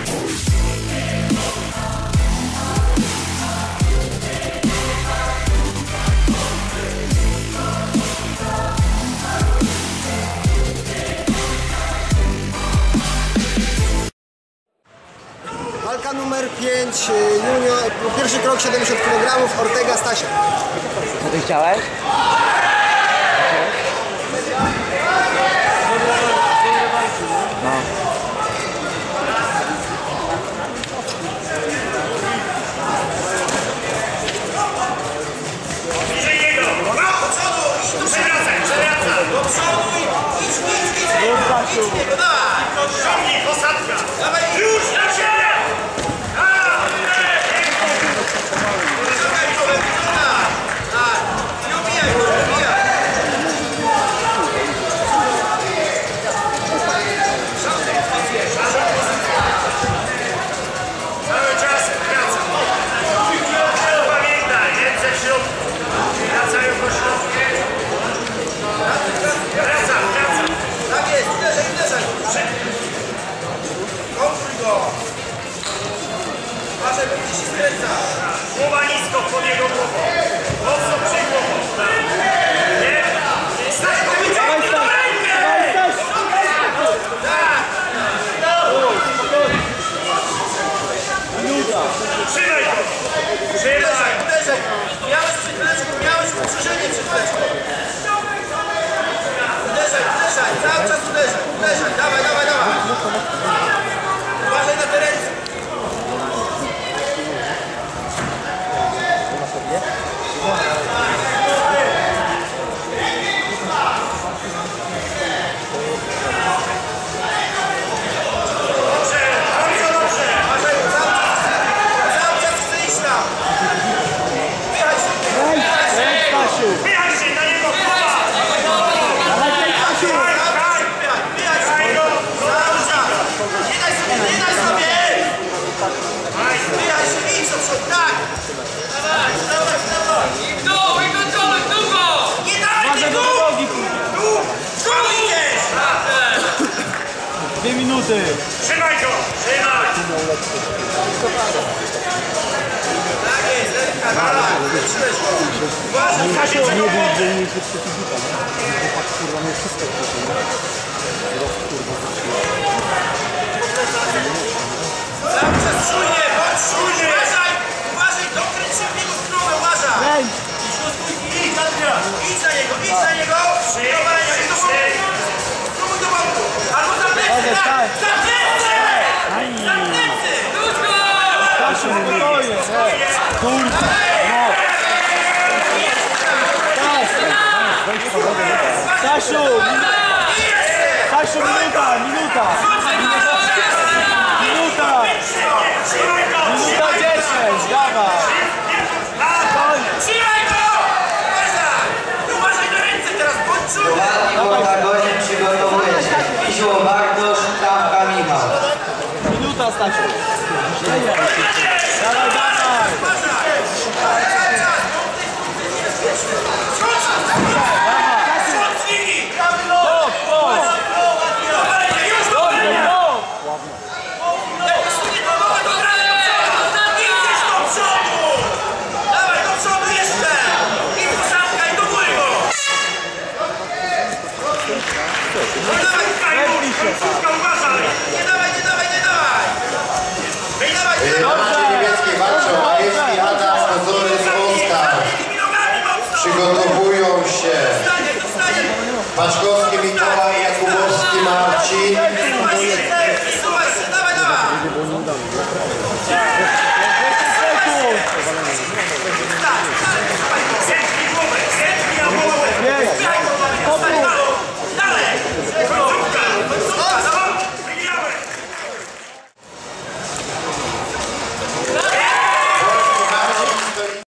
Walka numer 5, junior, pierwszy krok 70 kg, Ortega Stasiak. Co ty chciałeś? No. Do przodu i idź, ciągnij, posadka! Dawaj, już, na ziemię! Nie ubijaj go, ubijaj! Cały czas wraca. Pamiętaj, ręce w środku. Wracają do środku. Wraca. Tak jest, uderzaj. Kontruj go. Uważaj, bo ci się skręca. Głowa nisko pod jego głową. Mocno przed głową. Nie? Stań, to wyciągnij do rękę! Tak! Trzymaj go! Uderzaj! Miałeś uderzenie przed fleczką. Uderzaj, cały czas uderzaj, dawaj. Uważaj na te ręce. Dobrze, bardzo dobrze. Uważaj, cały czas chce iść tam. Wyjechaj się na niego, chłopa. Nie daj sobie! Wyjaj się, idź do przodu, tak! Dawaj! I w dół go! Nie daj ty dół! Tu idziesz! 2 minuty! Trzymaj go! Tak jest, dawaj! Wytrzymaj go! Uważaj, Kasia, czego cały czas czujnie, bądź czujnie! Uważaj, dokręć się w jego stronę, uważaj! Idź na niego! Spróbuj do boku! Albo za plecy, tak! Za plecy! Stasiu, spokojnie! Kurwa! Stasiu! Stasiu, minuta! Minuta 10, dawaj! Trzymaj go! Uważaj na ręce teraz, bądź czujny! Młoda godzin przygotowuje się. Pisiło Bartosz, Tamka Michał. Minuta, Stasiu! Dawaj! Niemieckie walczą, Majewski, Adam, Pozory z Wąska. Przygotowują się. Paczkowski,